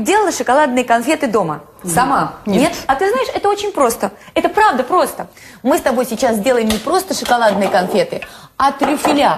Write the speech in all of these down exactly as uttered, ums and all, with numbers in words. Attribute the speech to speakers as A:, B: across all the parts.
A: когда-нибудь делала шоколадные конфеты дома? Сама?
B: Нет.
A: Нет? А ты знаешь, это очень просто. Это правда просто. Мы с тобой сейчас сделаем не просто шоколадные конфеты, а трюфеля.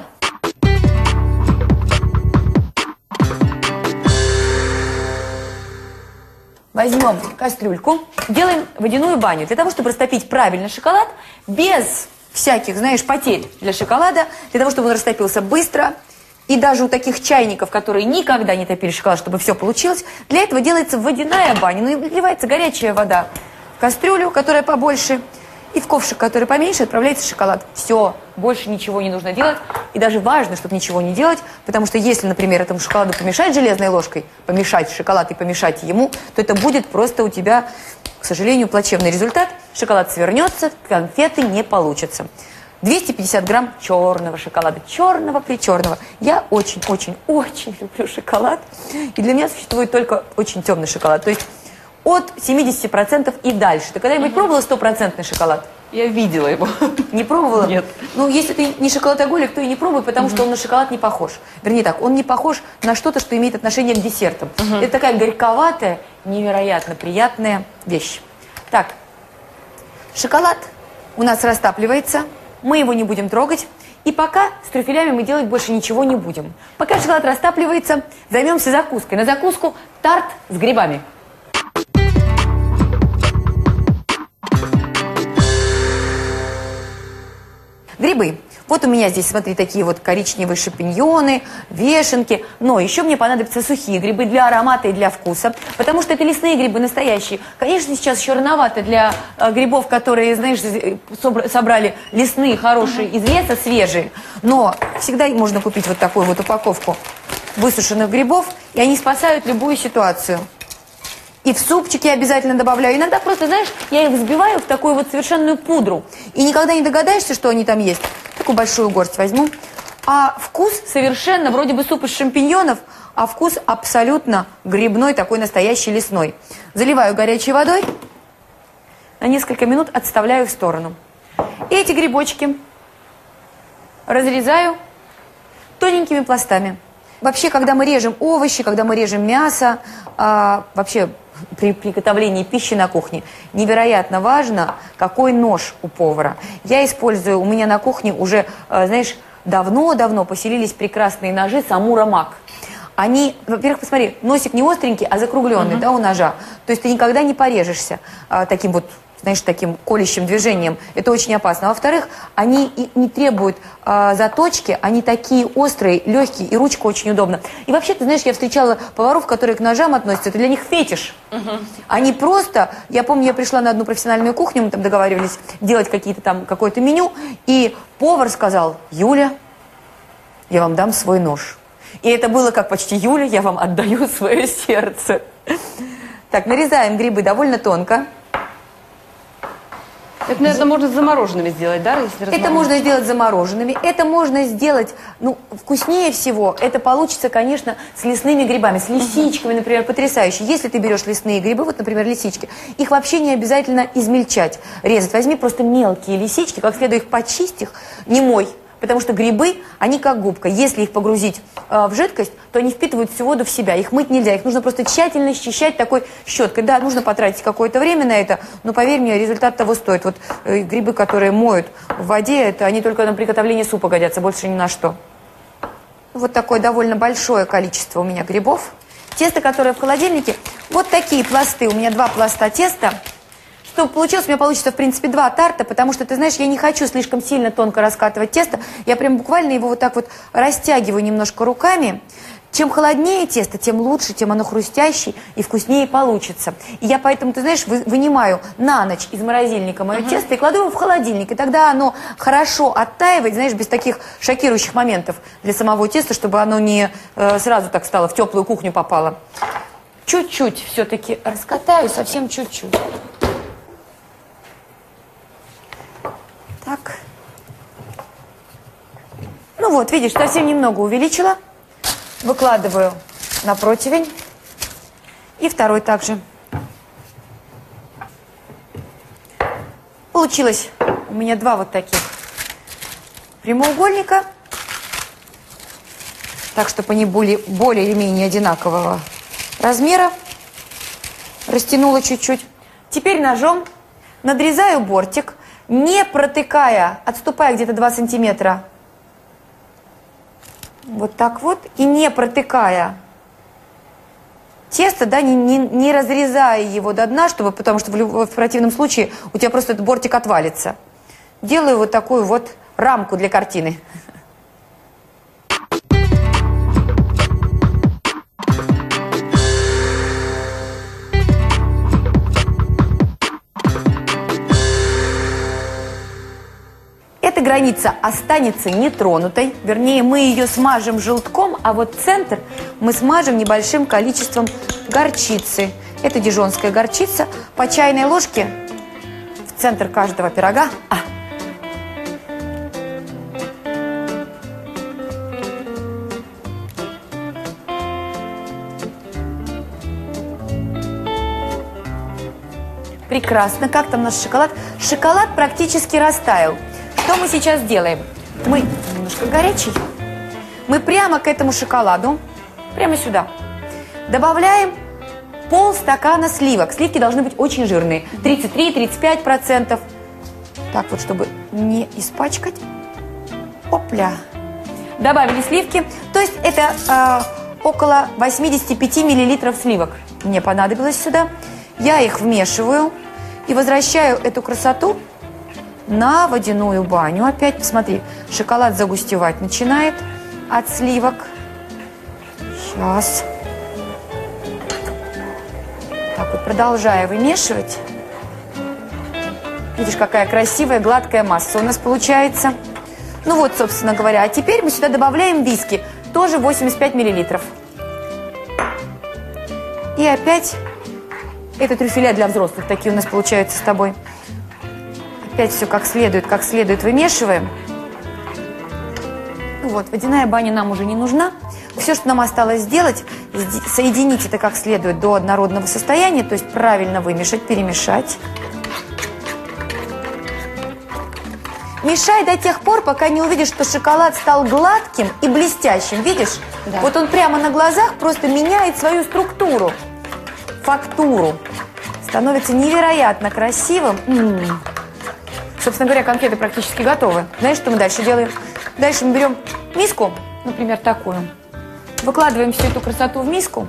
A: Возьмем кастрюльку, делаем водяную баню. Для того, чтобы растопить правильно шоколад, без всяких, знаешь, потерь для шоколада, для того, чтобы он растопился быстро, и даже у таких чайников, которые никогда не топили шоколад, чтобы все получилось, для этого делается водяная баня. Ну и выливается горячая вода в кастрюлю, которая побольше, и в ковшик, который поменьше, отправляется шоколад. Все, больше ничего не нужно делать. И даже важно, чтобы ничего не делать, потому что если, например, этому шоколаду помешать железной ложкой, помешать шоколад и помешать ему, то это будет просто у тебя, к сожалению, плачевный результат. Шоколад свернется, конфеты не получатся. двести пятьдесят грамм черного шоколада, черного-причерного. Я очень-очень-очень люблю шоколад. И для меня существует только очень темный шоколад. То есть от семидесяти процентов и дальше. Ты когда-нибудь угу. пробовала стопроцентный шоколад?
B: Я видела его.
A: Не пробовала?
B: Нет.
A: Ну, если ты не шоколадоголик, то и не пробуй, потому угу. что он на шоколад не похож. Вернее так, он не похож на что-то, что имеет отношение к десертам. Угу. Это такая горьковатая, невероятно приятная вещь. Так, шоколад у нас растапливается. Мы его не будем трогать. И пока с трюфелями мы делать больше ничего не будем. Пока шоколад растапливается, займемся закуской. На закуску тарт с грибами. Грибы. Вот у меня здесь, смотри, такие вот коричневые шампиньоны, вешенки. Но еще мне понадобятся сухие грибы для аромата и для вкуса. Потому что это лесные грибы настоящие. Конечно, сейчас еще рановато для э, грибов, которые, знаешь, собрали лесные, хорошие, из леса, свежие. Но всегда можно купить вот такую вот упаковку высушенных грибов. И они спасают любую ситуацию. И в супчики обязательно добавляю. Иногда просто, знаешь, я их взбиваю в такую вот совершенную пудру. И никогда не догадаешься, что они там есть. Такую большую горсть возьму. А вкус совершенно, вроде бы суп из шампиньонов, а вкус абсолютно грибной, такой настоящий лесной. Заливаю горячей водой, на несколько минут отставляю в сторону. И эти грибочки разрезаю тоненькими пластами. Вообще, когда мы режем овощи, когда мы режем мясо, а, вообще при приготовлении пищи на кухне, невероятно важно, какой нож у повара. Я использую, у меня на кухне уже, а, знаешь, давно-давно поселились прекрасные ножи Самура Мак. Они, во-первых, посмотри, носик не остренький, а закругленный, uh-huh. да, у ножа. То есть ты никогда не порежешься а, таким вот, знаешь, таким колющим движением. Это очень опасно. Во-вторых, они и не требуют э, заточки, они такие острые, легкие, и ручка очень удобна. И вообще, ты знаешь, я встречала поваров, которые к ножам относятся, это для них фетиш. Uh-huh. Они просто, я помню, я пришла на одну профессиональную кухню, мы там договаривались делать какие-то там, какое-то меню, и повар сказал: Юля, я вам дам свой нож. И это было как почти: Юля, я вам отдаю свое сердце. Так, нарезаем грибы довольно тонко.
B: Это, наверное, можно с замороженными сделать, да? Если
A: это можно сделать замороженными. Это можно сделать, ну, вкуснее всего. Это получится, конечно, с лесными грибами, с лисичками, uh-huh. например, потрясающе. Если ты берешь лесные грибы, вот, например, лисички, их вообще не обязательно измельчать, резать. Возьми просто мелкие лисички, как следует их почисть, их, не мой. Потому что грибы, они как губка. Если их погрузить э, в жидкость, то они впитывают всю воду в себя. Их мыть нельзя. Их нужно просто тщательно счищать такой щеткой. Да, нужно потратить какое-то время на это, но поверь мне, результат того стоит. Вот э, грибы, которые моют в воде, это они только на приготовление супа годятся, больше ни на что. Вот такое довольно большое количество у меня грибов. Тесто, которое в холодильнике, вот такие пласты. У меня два пласта теста. Чтобы получилось, у меня получится, в принципе, два тарта, потому что, ты знаешь, я не хочу слишком сильно тонко раскатывать тесто. Я прям буквально его вот так вот растягиваю немножко руками. Чем холоднее тесто, тем лучше, тем оно хрустящее и вкуснее получится. И я поэтому, ты знаешь, вы, вынимаю на ночь из морозильника мое uh-huh. тесто и кладу его в холодильник. И тогда оно хорошо оттаивает, знаешь, без таких шокирующих моментов для самого теста, чтобы оно не э, сразу так стало, в теплую кухню попало. Чуть-чуть все-таки раскатаю, совсем чуть-чуть. Так. Ну вот, видишь, совсем немного увеличила. Выкладываю на противень. И второй также. Получилось у меня два вот таких прямоугольника. Так, чтобы они были более или менее одинакового размера. растянула чуть-чуть. Теперь ножом надрезаю бортик, не протыкая, отступая где-то два сантиметра. Вот так вот. И не протыкая тесто, да, не, не, не разрезая его до дна, чтобы, потому что в, в противном случае у тебя просто этот бортик отвалится. Делаю вот такую вот рамку для картины. Эта граница останется нетронутой, вернее, мы ее смажем желтком, а вот центр мы смажем небольшим количеством горчицы. Это дижонская горчица. По чайной ложке в центр каждого пирога. А. Прекрасно. Как там наш шоколад? Шоколад практически растаял. Что мы сейчас делаем? Мы, немножко горячий, мы прямо к этому шоколаду, прямо сюда, добавляем полстакана сливок. Сливки должны быть очень жирные, тридцать три — тридцать пять процентов. Так вот, чтобы не испачкать. Опля. Добавили сливки, то есть это э, около восемьдесят пять миллилитров сливок мне понадобилось сюда. Я их вмешиваю и возвращаю эту красоту на водяную баню. Опять, посмотри, шоколад загустевать начинает от сливок. Сейчас. Так вот, продолжаю вымешивать. Видишь, какая красивая гладкая масса у нас получается. Ну вот, собственно говоря. А теперь мы сюда добавляем виски. Тоже восемьдесят пять миллилитров. И опять это трюфеля для взрослых. Такие у нас получаются с тобой. Опять все как следует, как следует вымешиваем. Ну вот, водяная баня нам уже не нужна. Все, что нам осталось сделать, соединить это как следует до однородного состояния, то есть правильно вымешать, перемешать. Мешай до тех пор, пока не увидишь, что шоколад стал гладким и блестящим. Видишь? Да. Вот он прямо на глазах просто меняет свою структуру, фактуру. Становится невероятно красивым. М-м. Собственно говоря, конфеты практически готовы. Знаешь, что мы дальше делаем? Дальше мы берем миску, например, такую. Выкладываем всю эту красоту в миску.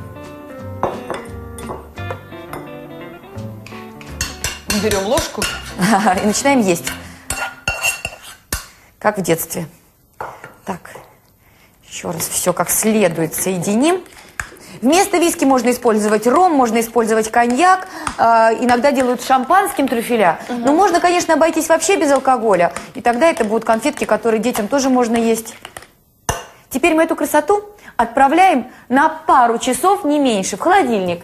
B: Берем ложку.
A: И начинаем есть. Как в детстве. Так, еще раз все как следует соединим. Вместо виски можно использовать ром, можно использовать коньяк. Э, иногда делают шампанским трюфеля. Угу. Но можно, конечно, обойтись вообще без алкоголя. И тогда это будут конфетки, которые детям тоже можно есть. Теперь мы эту красоту отправляем на пару часов, не меньше, в холодильник.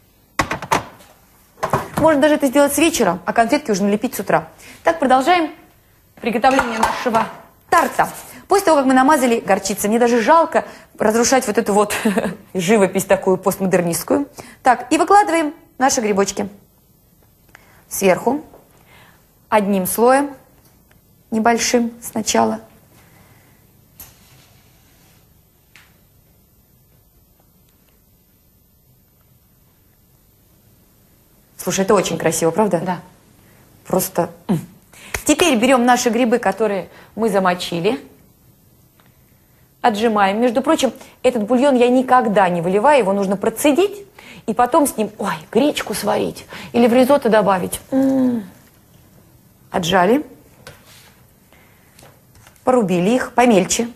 A: Можно даже это сделать с вечера, а конфетки уже налепить с утра. Так, продолжаем приготовление нашего тарта. После того, как мы намазали горчицей, мне даже жалко разрушать вот эту вот живопись такую постмодернистскую. Так, и выкладываем наши грибочки сверху, одним слоем, небольшим сначала. Слушай, это очень красиво, правда?
B: Да.
A: Просто... Теперь берем наши грибы, которые мы замочили. Отжимаем. Между прочим, этот бульон я никогда не выливаю, его нужно процедить и потом с ним, ой, гречку сварить или в ризотто добавить. М-м-м. Отжали, порубили их помельче.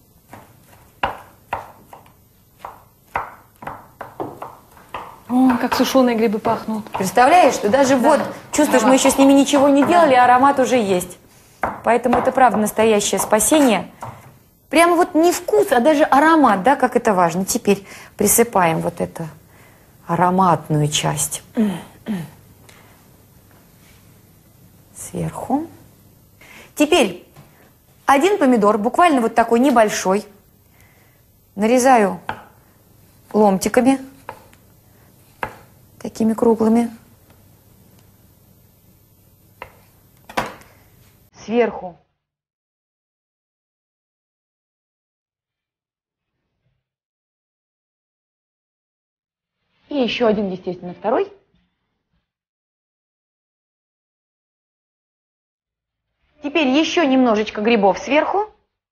B: О, как сушеные грибы пахнут.
A: Представляешь, ты даже да. Вот чувствуешь, аромат. Мы еще с ними ничего не делали, да. Аромат уже есть. Поэтому это правда настоящее спасение. Прямо вот не вкус, а даже аромат, да, как это важно. Теперь присыпаем вот эту ароматную часть сверху. Теперь один помидор, буквально вот такой небольшой, нарезаю ломтиками, такими круглыми. Сверху и еще один, естественно, второй. Теперь еще немножечко грибов сверху.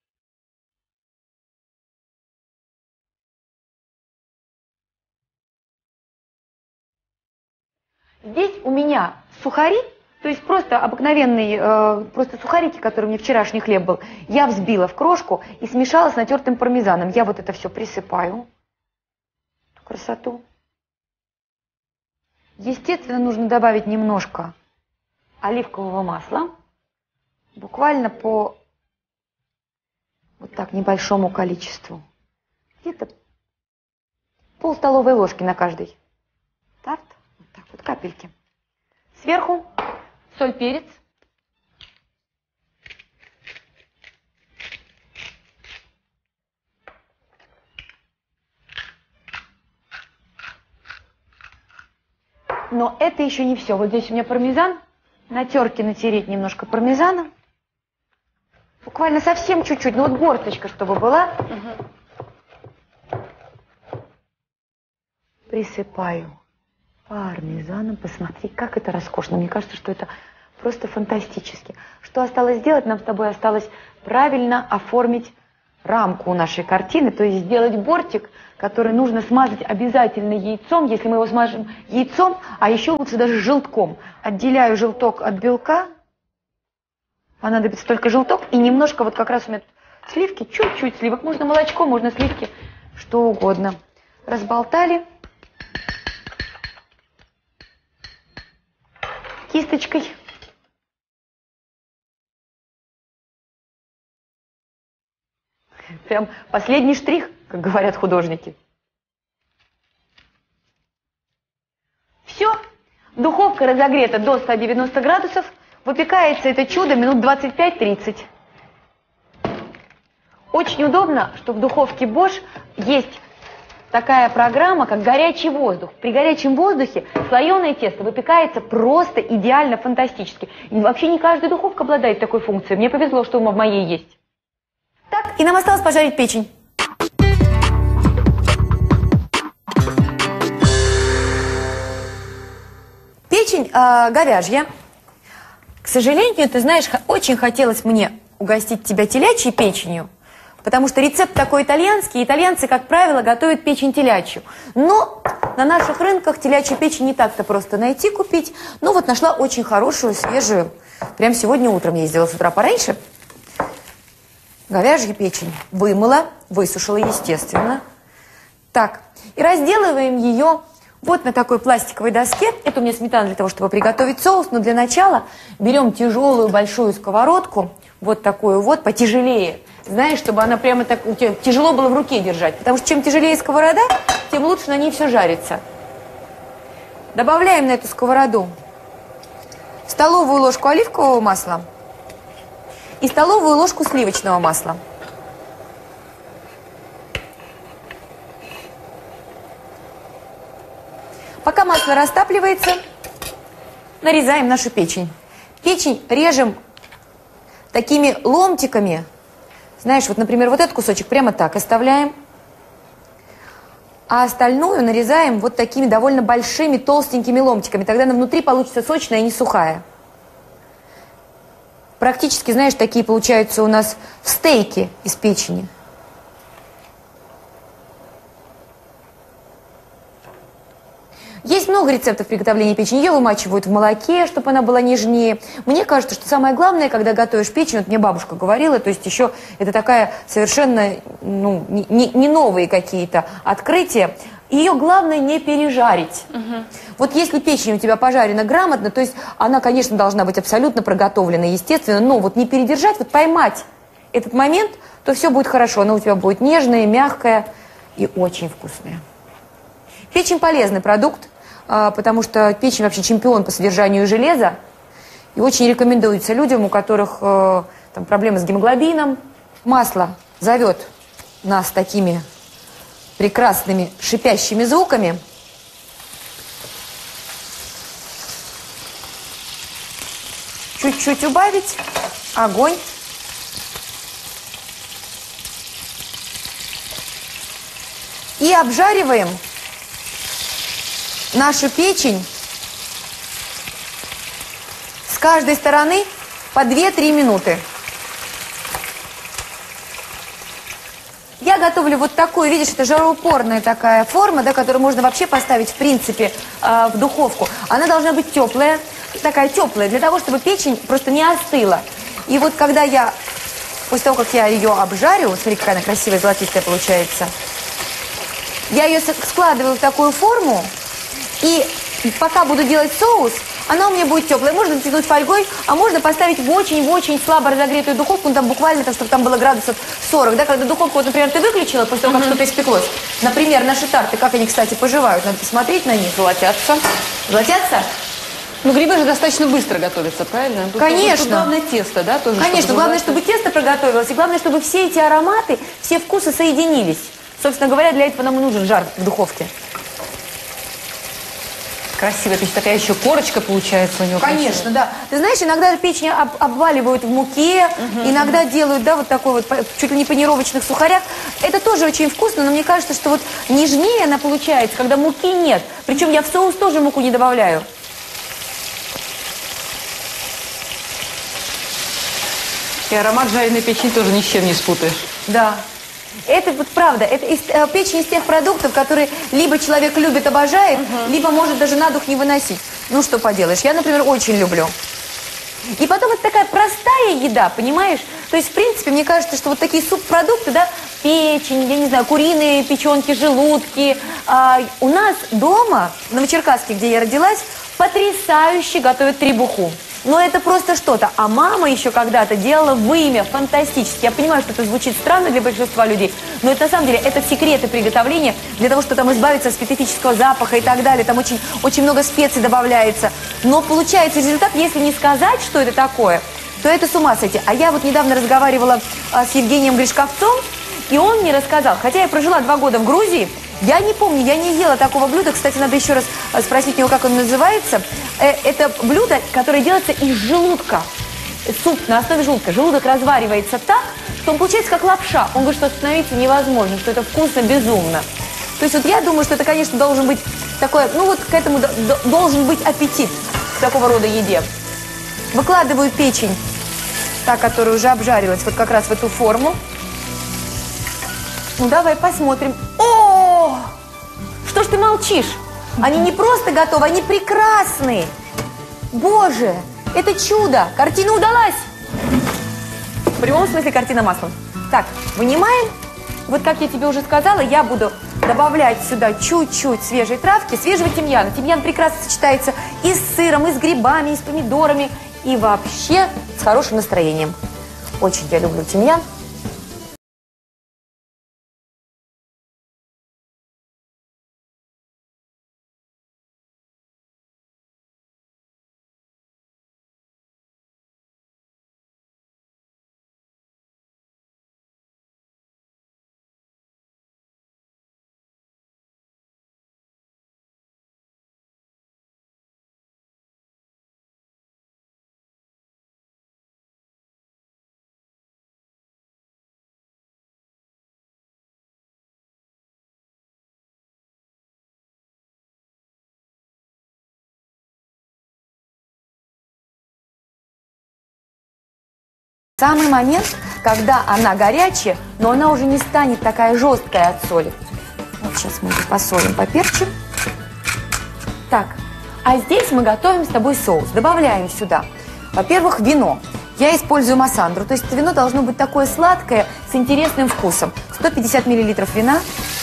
A: Здесь у меня сухари, то есть просто обыкновенный, э, просто сухарики, которые у меня вчерашний хлеб был, я взбила в крошку и смешала с натертым пармезаном. Я вот это все присыпаю. Эту красоту. Естественно, нужно добавить немножко оливкового масла. Буквально по вот так небольшому количеству. Где-то пол столовой ложки на каждый тарт. Вот так вот, капельки. Сверху соль, перец. Но это еще не все. Вот здесь у меня пармезан. На терке натереть немножко пармезана. Буквально совсем чуть-чуть, ну вот горсточка, чтобы была. Угу. Присыпаю пармезаном. Посмотри, как это роскошно. Мне кажется, что это просто фантастически. Что осталось сделать? Нам с тобой осталось правильно оформить рамку у нашей картины, то есть сделать бортик, который нужно смазать обязательно яйцом, если мы его смажем яйцом, а еще лучше даже желтком. Отделяю желток от белка, понадобится только желток и немножко, вот как раз у меня сливки, чуть-чуть сливок, можно молочко, можно сливки, что угодно. Разболтали кисточкой. Прям последний штрих, как говорят художники. Все. Духовка разогрета до ста девяноста градусов. Выпекается это чудо минут двадцать пять-тридцать. Очень удобно, что в духовке Bosch есть такая программа, как горячий воздух. При горячем воздухе слоеное тесто выпекается просто идеально, фантастически. И вообще не каждая духовка обладает такой функцией. Мне повезло, что в моей есть. Так, и нам осталось пожарить печень. Печень э, говяжья. К сожалению, ты знаешь, очень хотелось мне угостить тебя телячьей печенью, потому что рецепт такой итальянский. Итальянцы, как правило, готовят печень телячью. Но на наших рынках телячью печень не так-то просто найти, купить. Ну вот нашла очень хорошую, свежую. Прям сегодня утром ездила с утра пораньше. Говяжью печень вымыла, высушила, естественно. Так, и разделываем ее вот на такой пластиковой доске. Это у меня сметана для того, чтобы приготовить соус. Но для начала берем тяжелую большую сковородку, вот такую вот, потяжелее. Знаешь, чтобы она прямо так тяжело было в руке держать. Потому что чем тяжелее сковорода, тем лучше на ней все жарится. Добавляем на эту сковороду столовую ложку оливкового масла и столовую ложку сливочного масла. Пока масло растапливается, нарезаем нашу печень. Печень режем такими ломтиками. Знаешь, вот, например, вот этот кусочек прямо так оставляем, а остальную нарезаем вот такими довольно большими толстенькими ломтиками. Тогда она внутри получится сочная и не сухая. Практически, знаешь, такие получаются у нас стейки из печени. Есть много рецептов приготовления печени. Ее вымачивают в молоке, чтобы она была нежнее. Мне кажется, что самое главное, когда готовишь печень, вот мне бабушка говорила, то есть еще это такая совершенно, ну, не, не новые какие-то открытия. Ее главное не пережарить. Угу. Вот если печень у тебя пожарена грамотно, то есть она, конечно, должна быть абсолютно проготовлена, естественно, но вот не передержать, вот поймать этот момент, то все будет хорошо. Она у тебя будет нежная, мягкая и очень вкусная. Печень полезный продукт, потому что печень вообще чемпион по содержанию железа. И очень рекомендуется людям, у которых там, проблемы с гемоглобином. Масло зовет нас такими прекрасными шипящими звуками. Чуть-чуть убавить огонь. И обжариваем нашу печень с каждой стороны по две-три минуты. Я готовлю вот такую, видишь, это жароупорная такая форма, да, которую можно вообще поставить, в принципе, э, в духовку. Она должна быть теплая, такая теплая, для того, чтобы печень просто не остыла. И вот когда я, после того, как я ее обжарю, смотри, какая она красивая, золотистая получается, я ее складываю в такую форму, и пока буду делать соус, она у меня будет теплая. Можно натянуть фольгой, а можно поставить в очень-очень слабо разогретую духовку, ну, там буквально, так, чтобы там было градусов сорок, да, когда духовку, вот, например, ты выключила после того, как что-то испеклось. Например, наши тарты, как они, кстати, поживают, надо посмотреть на них.
B: Золотятся.
A: Золотятся?
B: Ну, грибы же достаточно быстро готовятся, правильно? Тут,
A: Конечно.
B: Тут главное тесто, да? Тоже,
A: Конечно,
B: чтобы
A: главное,
B: зажарить.
A: чтобы тесто приготовилось, и главное, чтобы все эти ароматы, все вкусы соединились. Собственно говоря, для этого нам и нужен жар в духовке.
B: Красиво, то есть такая еще корочка получается у него.
A: Конечно, красивая. Да. Ты знаешь, иногда печень об, обваливают в муке, угу, иногда угу. делают, да, вот такой вот, чуть ли не панировочных сухарях. Это тоже очень вкусно, но мне кажется, что вот нежнее она получается, когда муки нет. Причем я в соус тоже муку не добавляю.
B: И аромат жареной печени тоже ни с чем не спутаешь.
A: Да. Это вот правда, это из, э, печень из тех продуктов, которые либо человек любит, обожает, угу. либо может даже на дух не выносить. Ну, что поделаешь, я, например, очень люблю. И потом это такая простая еда, понимаешь? То есть, в принципе, мне кажется, что вот такие субпродукты, да, печень, я не знаю, куриные печенки, желудки. А, у нас дома, в Новочеркасске, где я родилась, потрясающе готовят требуху. Но это просто что-то. А мама еще когда-то делала вымя фантастически. Я понимаю, что это звучит странно для большинства людей, но это на самом деле это секреты приготовления для того, чтобы там избавиться от специфического запаха и так далее. Там очень, очень много специй добавляется. Но получается результат, если не сказать, что это такое, то это с ума сойти. А я вот недавно разговаривала а, с Евгением Гришковцом, и он мне рассказал, хотя я прожила два года в Грузии, я не помню, я не ела такого блюда. Кстати, надо еще раз спросить него, как он называется. Это блюдо, которое делается из желудка. Суп на основе желудка. Желудок разваривается так, что он получается как лапша. Он говорит, что остановиться невозможно, что это вкусно безумно. То есть вот я думаю, что это, конечно, должен быть такое, ну вот к этому должен быть аппетит к такого рода еде. Выкладываю печень, та, которая уже обжарилась, вот как раз в эту форму. Ну, давай посмотрим. О! Что ж ты молчишь? Они не просто готовы, они прекрасные. Боже, это чудо. Картина удалась. В прямом смысле картина маслом. Так, вынимаем. Вот как я тебе уже сказала, я буду добавлять сюда чуть-чуть свежей травки, свежего тимьяна. Тимьян прекрасно сочетается и с сыром, и с грибами, и с помидорами, и вообще с хорошим настроением. Очень я люблю тимьян. Самый момент, когда она горячая, но она уже не станет такая жесткая от соли. Вот сейчас мы это посолим, поперчим. Так, а здесь мы готовим с тобой соус. Добавляем сюда, во-первых, вино. Я использую Массандру, то есть это вино должно быть такое сладкое, с интересным вкусом. сто пятьдесят миллилитров вина.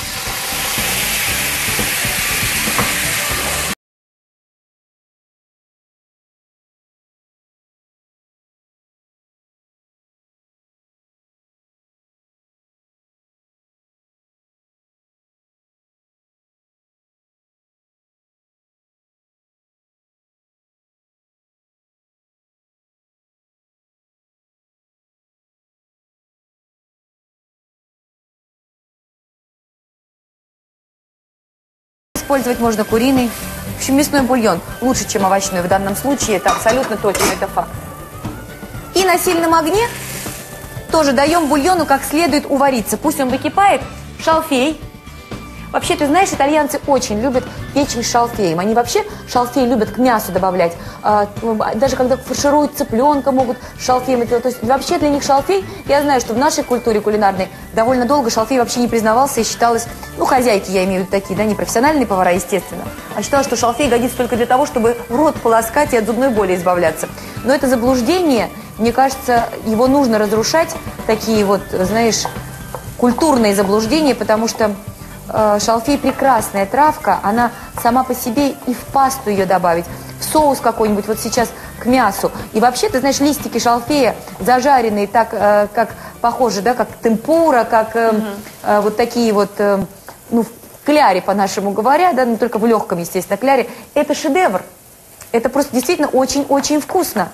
A: Использовать можно куриный, в общем, мясной бульон. Лучше, чем овощной в данном случае, это абсолютно точно, это факт. И на сильном огне тоже даем бульону как следует увариться. Пусть он выкипает. Шалфей. Вообще, ты знаешь, итальянцы очень любят печень с шалфеем. Они вообще шалфей любят к мясу добавлять. А, даже когда фаршируют цыпленка, могут шалфеем. То есть вообще для них шалфей, я знаю, что в нашей культуре кулинарной довольно долго шалфей вообще не признавался и считалось, ну, хозяйки, я имею в виду такие, да, не профессиональные повара, естественно, а считалось, что шалфей годится только для того, чтобы рот полоскать и от зубной боли избавляться. Но это заблуждение, мне кажется, его нужно разрушать, такие вот, знаешь, культурные заблуждения, потому что э, шалфей прекрасная травка, она сама по себе и в пасту ее добавить, в соус какой-нибудь вот сейчас к мясу. И вообще, ты знаешь, листики шалфея зажаренные так, э, как похожи, да, как темпура, как э, угу. э, вот такие вот, э, ну, в кляре, по-нашему говоря, да, но только в легком, естественно, кляре. Это шедевр. Это просто действительно очень-очень вкусно.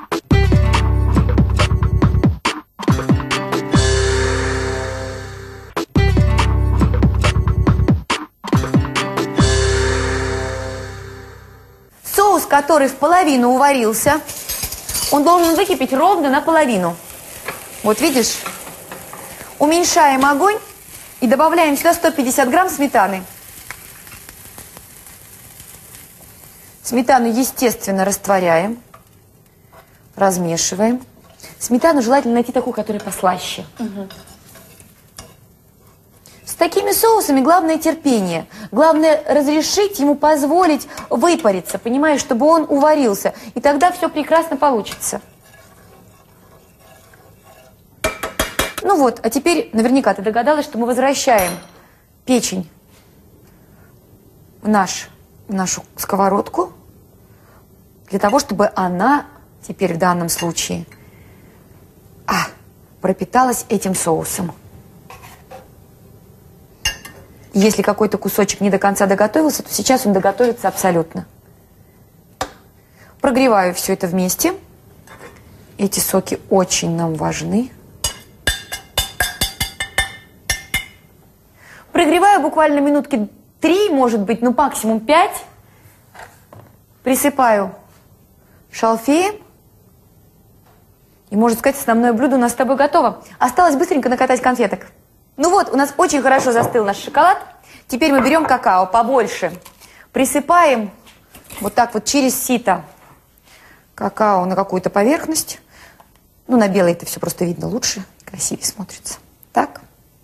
A: Соус, который в половину уварился, он должен выкипеть ровно наполовину. Вот видишь? Уменьшаем огонь и добавляем сюда сто пятьдесят грамм сметаны. Сметану, естественно, растворяем, размешиваем. Сметану желательно найти такую, которая послаще. Угу. С такими соусами главное терпение. Главное разрешить ему позволить выпариться, понимаешь, чтобы он уварился. И тогда все прекрасно получится. Ну вот, а теперь наверняка ты догадалась, что мы возвращаем печень в, наш, в нашу сковородку для того, чтобы она теперь в данном случае а, пропиталась этим соусом. Если какой-то кусочек не до конца доготовился, то сейчас он доготовится абсолютно. Прогреваю все это вместе. Эти соки очень нам важны. Прогреваю буквально минутки три, может быть, ну максимум пять. Присыпаю шалфеем. И, можно сказать, основное блюдо у нас с тобой готово. Осталось быстренько накатать конфеток. Ну вот, у нас очень хорошо застыл наш шоколад. Теперь мы берем какао побольше. Присыпаем вот так вот через сито какао на какую-то поверхность. Ну, на белой это все просто видно лучше, красивее смотрится. Так.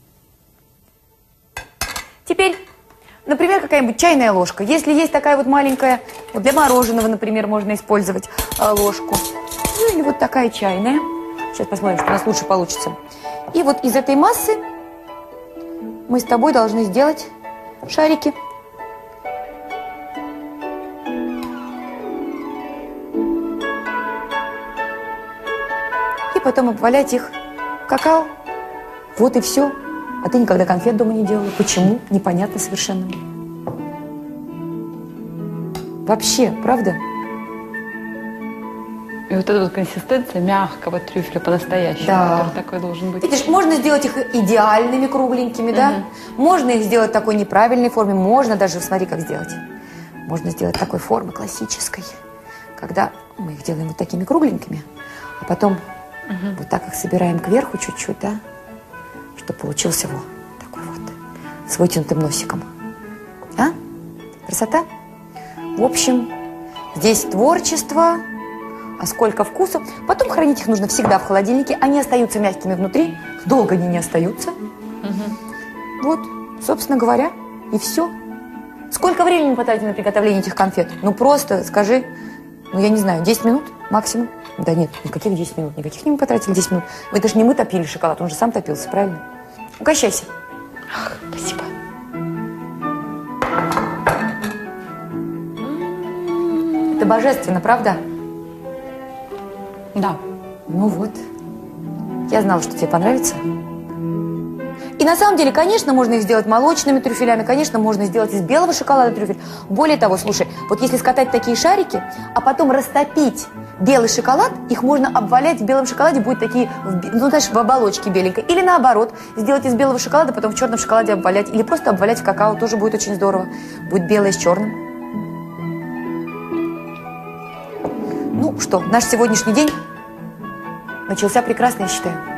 A: Теперь, например, какая-нибудь чайная ложка. Если есть такая вот маленькая, вот для мороженого, например, можно использовать э, ложку. Ну, или вот такая чайная. Сейчас посмотрим, что у нас лучше получится. И вот из этой массы мы с тобой должны сделать шарики. И потом обвалять их в какао. Вот и все. А ты никогда конфет дома не делала. Почему? Непонятно совершенно. Вообще, правда?
B: И вот эта вот консистенция мягкого трюфеля по-настоящему,
A: да.
B: который такой должен быть.
A: Видишь, можно сделать их идеальными, кругленькими, да? Угу. Можно их сделать в такой неправильной форме. Можно даже, смотри, как сделать. Можно сделать такой формы классической. Когда мы их делаем вот такими кругленькими, а потом угу. вот так их собираем кверху чуть-чуть, да? Чтобы получился вот такой вот, с вытянутым носиком. А? Красота? В общем, здесь творчество... А сколько вкуса. Потом хранить их нужно всегда в холодильнике. Они остаются мягкими внутри. Долго они не остаются. Угу. Вот, собственно говоря, и все. Сколько времени мы потратили на приготовление этих конфет? Ну, просто скажи, ну, я не знаю, десять минут максимум? Да нет, никаких десять минут. Никаких не мы потратили десять минут. Это же не мы топили шоколад, он же сам топился, правильно? Угощайся.
B: Ах, спасибо.
A: Это божественно, правда?
B: Да.
A: Ну вот. Я знала, что тебе понравится. И на самом деле, конечно, можно их сделать молочными трюфелями, конечно, можно сделать из белого шоколада трюфель. Более того, слушай, вот если скатать такие шарики, а потом растопить белый шоколад, их можно обвалять в белом шоколаде, будет такие, ну, знаешь, в оболочке беленькой. Или наоборот, сделать из белого шоколада, потом в черном шоколаде обвалять. Или просто обвалять в какао, тоже будет очень здорово. Будет белое с черным. Ну что, наш сегодняшний день начался прекрасно, я считаю.